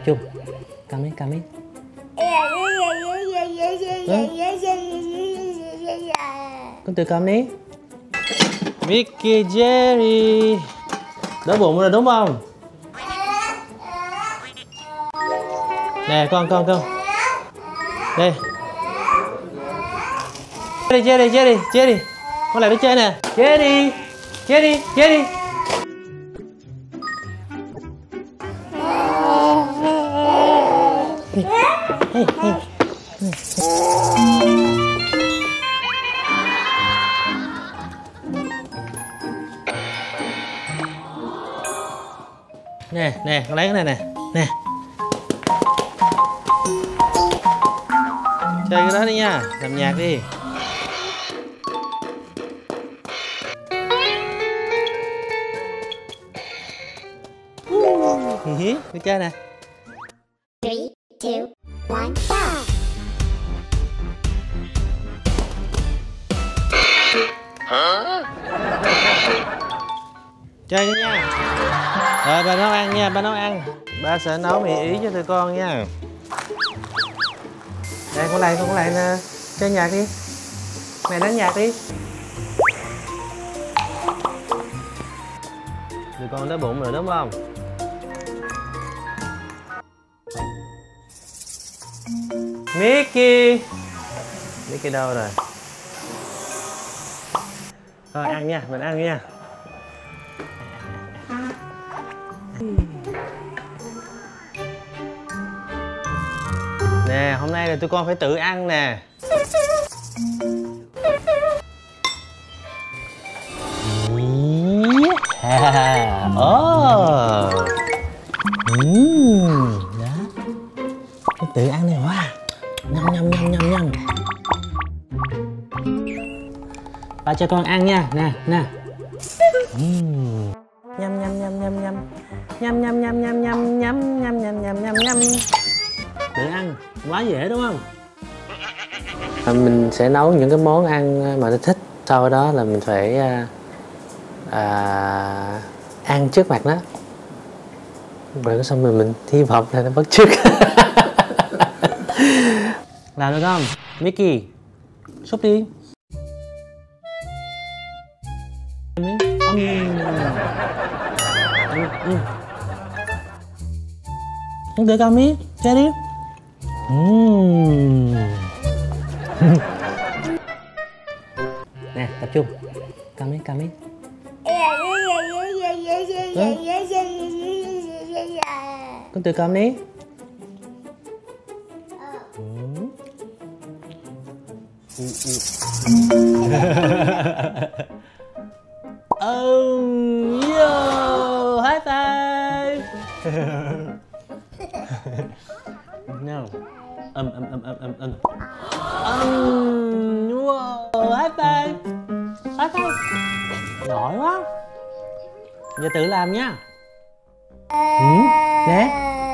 trung. Cầm đi, cầm đi. Con tự cầm đi. Mickey Jerry. Đói bụng rồi đúng không? Nè con. Đây. Jerry. Con lại nó chơi nè. Jerry. Hey. Nè, con lấy cái này nè. Nè. Chơi cái đó đi nha, làm nhạc đi. Đi chơi nè. 3, 2, 1, go! Chơi đi nha. Rồi ba nấu ăn nha, ba nấu ăn. Ba sẽ nấu mì Ý cho tụi con nha. Đây con lại nè. Chơi nhạc đi. Mẹ đánh nhạc đi. Tụi con đói bụng rồi đúng không? Mickey đâu rồi? Thôi ăn nha, mình ăn nha. Nè, hôm nay là tụi con phải tự ăn nè. Đó. Con tự ăn này quá. Nhâm. Ba cho con ăn nha, nè. Nhâm. Tự ăn, quá dễ đúng không? Mình sẽ nấu những cái món ăn mà nó thích. Sau đó là mình phải ăn trước mặt nó. Rồi xong rồi mình hy vọng là nó bắt chước. Làm được không? Mickey, xúc đi. Không được không Mickey? Chơi đi. Nè, tập trung. Cầm đi. Con tự cầm đi. High five. No. Wow, high five. Giỏi quá. Giờ tự làm nha. Nè.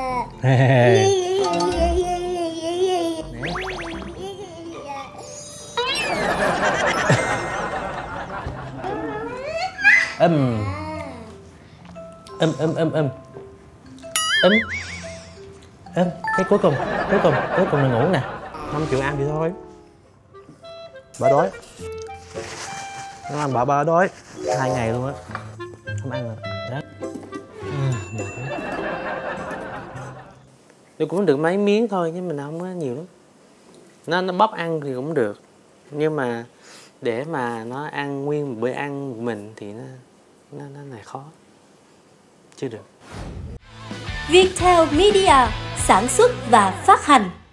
Cái cuối cùng là ngủ nè. Không chịu ăn thì thôi. Bà đói. Nó ăn bà đói 2 ngày luôn á. Không ăn rồi. Đó. Tôi cũng được mấy miếng thôi chứ mình không có nhiều lắm. Nó bóc ăn thì cũng được. Nhưng mà để mà nó ăn nguyên một bữa ăn của mình thì nó này khó. Chưa được. Viettel Media sản xuất và phát hành.